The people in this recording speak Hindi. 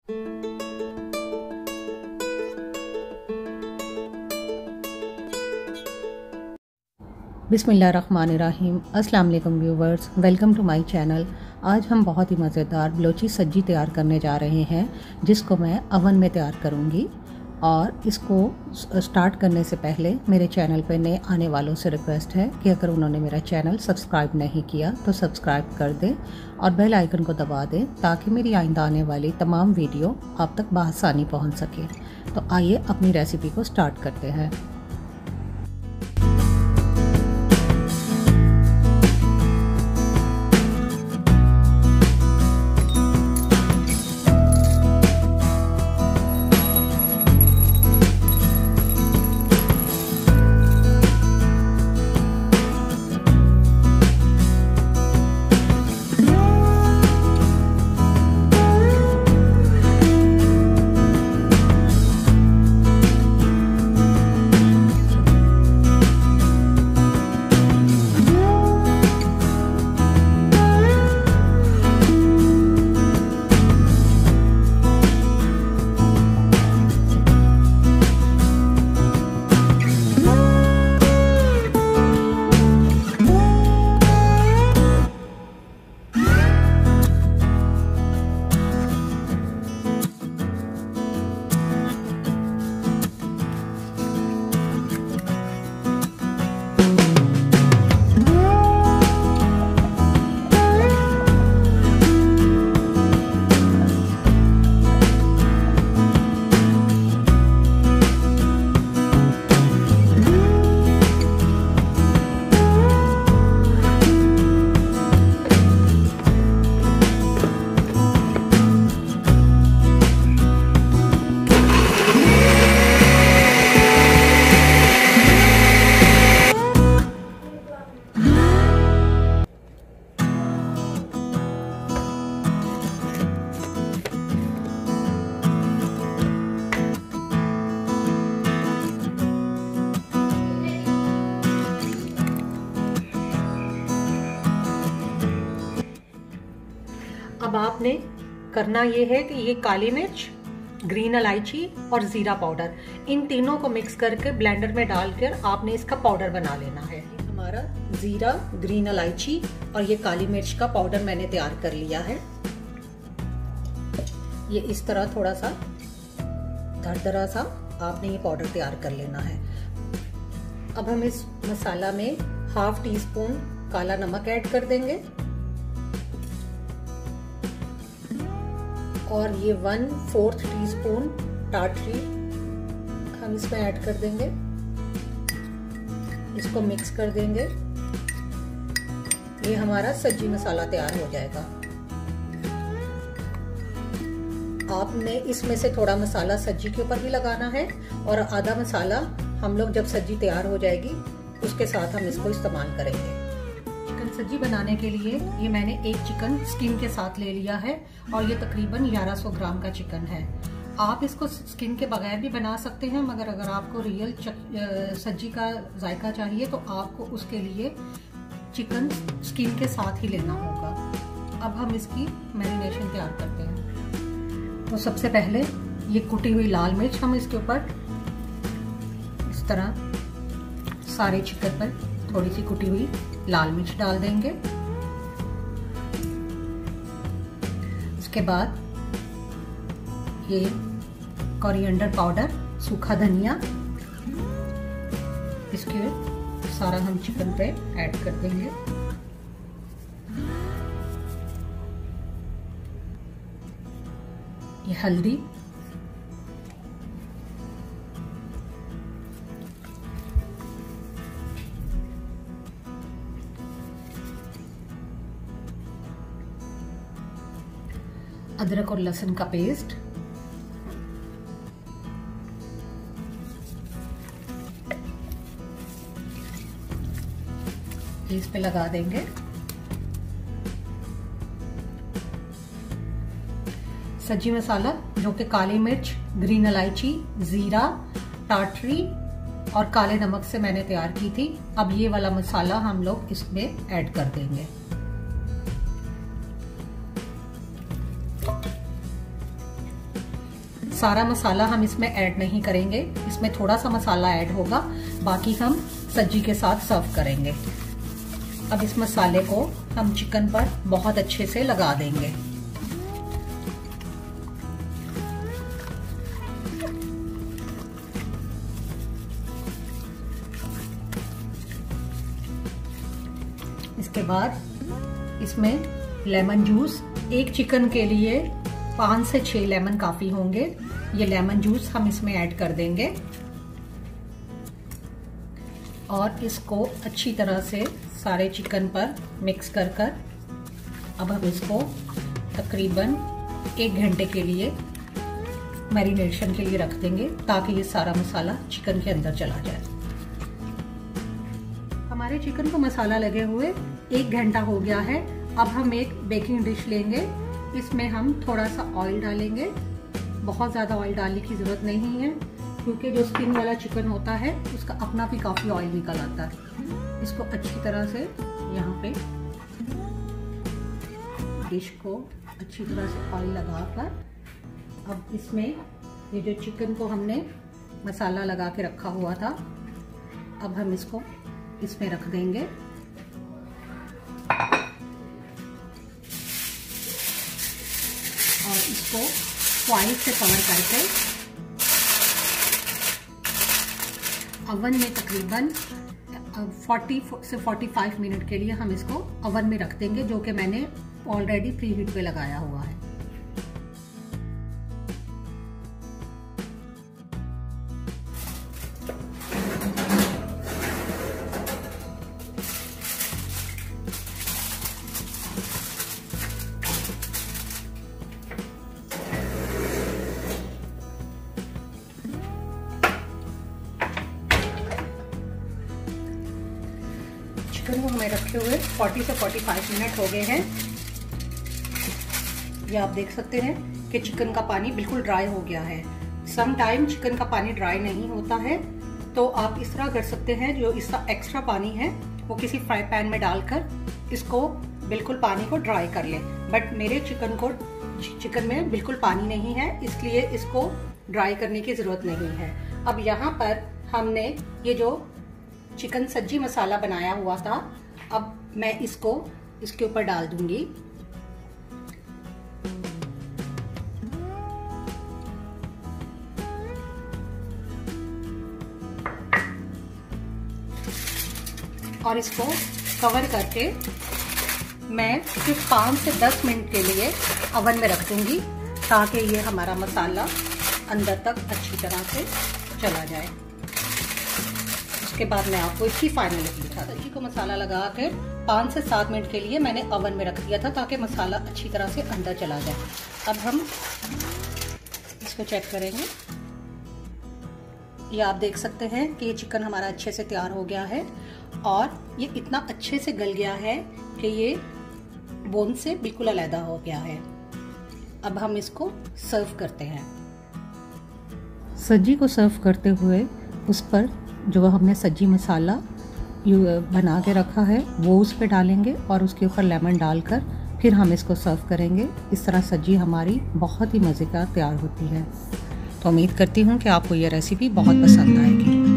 बिस्मिल्लाहिर्रहमानिर्रहीम। अस्सलाम वालेकुम viewers, welcome to my channel. आज हम बहुत ही मज़ेदार बलोची सब्जी तैयार करने जा रहे हैं, जिसको मैं अवन में तैयार करूंगी। और इसको स्टार्ट करने से पहले मेरे चैनल पे नए आने वालों से रिक्वेस्ट है कि अगर उन्होंने मेरा चैनल सब्सक्राइब नहीं किया तो सब्सक्राइब कर दें और बेल आइकन को दबा दें, ताकि मेरी आइंदा आने वाली तमाम वीडियो आप तक बआसानी पहुँच सके। तो आइए अपनी रेसिपी को स्टार्ट करते हैं। अब आपने करना ये है कि ये काली मिर्च, ग्रीन इलायची और ज़ीरा पाउडर, इन तीनों को मिक्स करके ब्लेंडर में डालकर आपने इसका पाउडर बना लेना है। हमारा ज़ीरा, ग्रीन इलायची और ये काली मिर्च का पाउडर मैंने तैयार कर लिया है। ये इस तरह थोड़ा सा दरदरा सा आपने ये पाउडर तैयार कर लेना है। अब हम इस मसाला में ½ टीस्पून काला नमक ऐड कर देंगे और ये 1/4 टीस्पून टाटरी हम इसमें ऐड कर देंगे। इसको मिक्स कर देंगे। ये हमारा सब्जी मसाला तैयार हो जाएगा। आपने इसमें से थोड़ा मसाला सब्जी के ऊपर भी लगाना है और आधा मसाला हम लोग जब सब्जी तैयार हो जाएगी उसके साथ हम इसको इस्तेमाल करेंगे। चिकन सब्जी बनाने के लिए ये मैंने एक चिकन स्किन के साथ ले लिया है और ये तकरीबन 1100 ग्राम का चिकन है। आप इसको स्किन के बगैर भी बना सकते हैं, मगर अगर आपको रियल सब्जी का जायका चाहिए तो आपको उसके लिए चिकन स्किन के साथ ही लेना होगा। अब हम इसकी मैरिनेशन तैयार करते हैं। तो सबसे पहले ये कुटी हुई लाल मिर्च हम इसके ऊपर इस तरह सारे चिकन पर थोड़ी सी कुटी हुई लाल मिर्च डाल देंगे। उसके बाद ये कोरिएंडर पाउडर, सूखा धनिया, इसके सारा हम चिकन पे ऐड कर देंगे। ये हल्दी, अदरक और लहसुन का पेस्ट, इस पे लगा देंगे। सब्जी मसाला जो कि काली मिर्च, ग्रीन इलायची, जीरा, टाटरी और काले नमक से मैंने तैयार की थी। अब ये वाला मसाला हम लोग इसमें ऐड कर देंगे। सारा मसाला हम इसमें ऐड नहीं करेंगे, इसमें थोड़ा सा मसाला ऐड होगा, बाकी हम सब्जी के साथ सर्व करेंगे। अब इस मसाले को हम चिकन पर बहुत अच्छे से लगा देंगे। इसके बाद इसमें लेमन जूस, एक चिकन के लिए 5 से 6 लेमन काफी होंगे। ये लेमन जूस हम इसमें ऐड कर देंगे और इसको अच्छी तरह से सारे चिकन पर मिक्स कर अब हम इसको तकरीबन 1 घंटे के लिए मैरिनेशन के लिए रख देंगे ताकि ये सारा मसाला चिकन के अंदर चला जाए। हमारे चिकन को मसाला लगे हुए 1 घंटा हो गया है। अब हम एक बेकिंग डिश लेंगे, इसमें हम थोड़ा सा ऑयल डालेंगे। बहुत ज़्यादा ऑयल डालने की ज़रूरत नहीं है क्योंकि जो स्किन वाला चिकन होता है उसका अपना भी काफ़ी ऑयल निकल आता है। इसको अच्छी तरह से यहाँ पे डिश को अच्छी तरह से ऑयल लगाकर अब इसमें ये जो चिकन को हमने मसाला लगा के रखा हुआ था, अब हम इसको इसमें रख देंगे और इसको फॉइल से कवर करके ओवन में तकरीबन 40 से 45 मिनट के लिए हम इसको ओवन में रख देंगे, जो कि मैंने ऑलरेडी प्री हीट पे लगाया हुआ है। चिकन को हमें रखे हुए 40 से 45 मिनट हो गए हैं। ये आप देख सकते हैं कि चिकन का पानी बिल्कुल ड्राई हो गया है। सम टाइम चिकन का पानी ड्राई नहीं होता है, तो आप इस तरह कर सकते हैं, जो इसका एक्स्ट्रा पानी है वो किसी फ्राई पैन में डालकर इसको बिल्कुल पानी को ड्राई कर लें। बट मेरे चिकन में बिल्कुल पानी नहीं है, इसलिए इसको ड्राई करने की ज़रूरत नहीं है। अब यहाँ पर हमने ये जो चिकन सज्जी मसाला बनाया हुआ था, अब मैं इसको इसके ऊपर डाल दूंगी। और इसको कवर करके मैं सिर्फ 5 से 10 मिनट के लिए ओवन में रख दूंगी ताकि ये हमारा मसाला अंदर तक अच्छी तरह से चला जाए। उसके बाद मैं आपको इसकी फाइनल लुक दिखा दूंगी। सब्जी को मसाला लगा कर 5 से 7 मिनट के लिए मैंने ओवन में रख दिया था ताकि मसाला अच्छी तरह से अंदर चला जाए। अब हम इसको चेक करेंगे। ये आप देख सकते हैं कि ये चिकन हमारा अच्छे से तैयार हो गया है और ये इतना अच्छे से गल गया है कि ये बोन से बिल्कुल अलग हो गया है। अब हम इसको सर्व करते हैं। सब्जी को सर्व करते हुए उस पर जो हमने सब्जी मसाला बना के रखा है वो उस पर डालेंगे और उसके ऊपर लेमन डालकर फिर हम इसको सर्व करेंगे। इस तरह सब्जी हमारी बहुत ही मज़ेदार तैयार होती है। तो उम्मीद करती हूँ कि आपको ये रेसिपी बहुत पसंद आएगी।